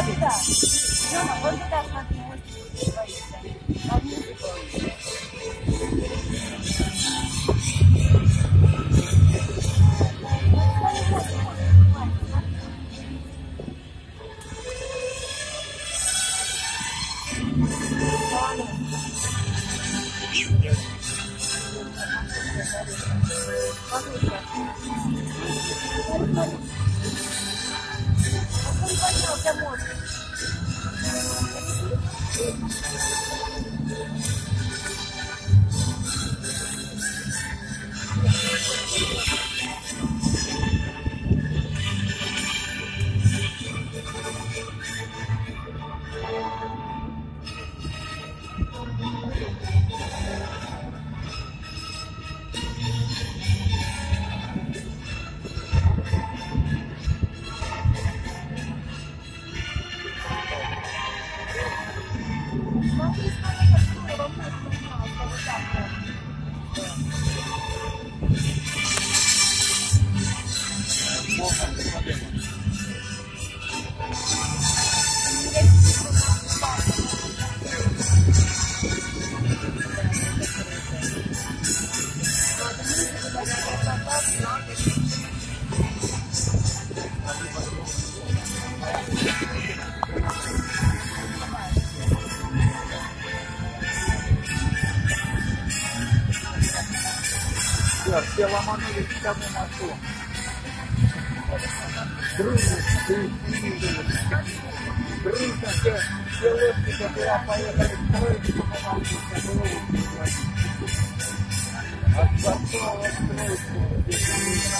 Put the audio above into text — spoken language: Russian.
туда. Лёма, вон туда смотри, мультики боится. На музыку. Все ломанулись к тому мосту. Дружно, все лодки, которые поехали строить, по мосту, от Дворцового строить.